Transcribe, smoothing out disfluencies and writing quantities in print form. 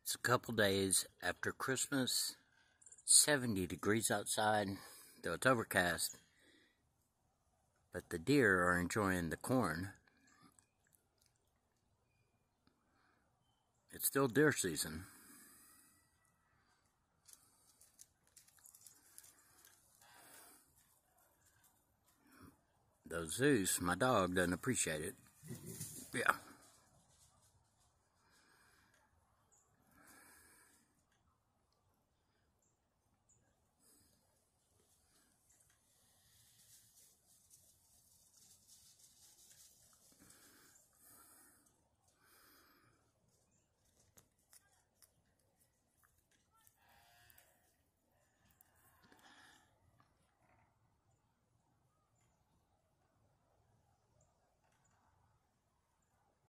It's a couple days after Christmas, 70 degrees outside, though it's overcast, but the deer are enjoying the corn. It's still deer season. Though Zeus, my dog, doesn't appreciate it. Yeah.